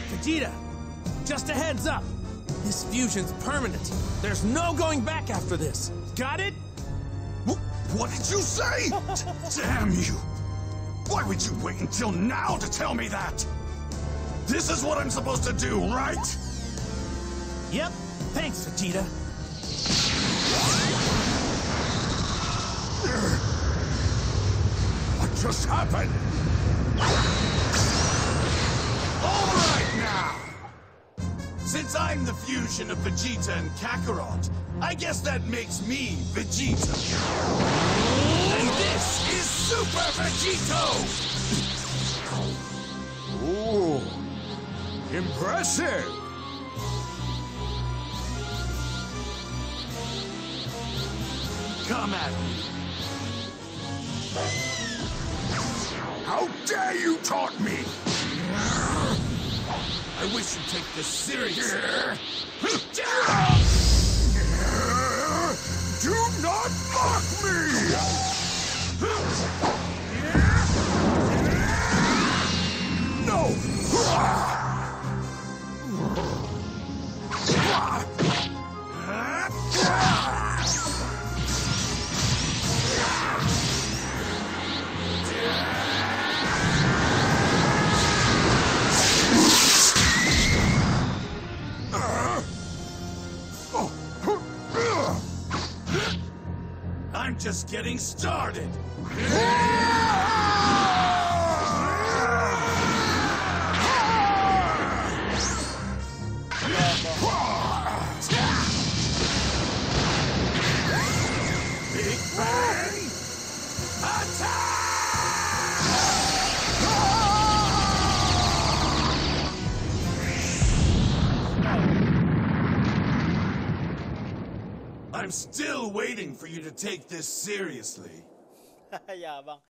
Vegeta, just a heads up. This fusion's permanent. There's no going back after this. Got it? What did you say? Damn you! Why would you wait until now to tell me that? This is what I'm supposed to do, right? Yep. Thanks, Vegeta. What just happened? All right now! Since I'm the fusion of Vegeta and Kakarot, I guess that makes me Vegeta. And this is Super Vegito! Ooh, impressive! Come at me. How dare you taunt me! I wish you'd take this seriously. Do not mock me! No! I'm just getting started. Big Bang Attack! I'm still waiting for you to take this seriously. Yabang.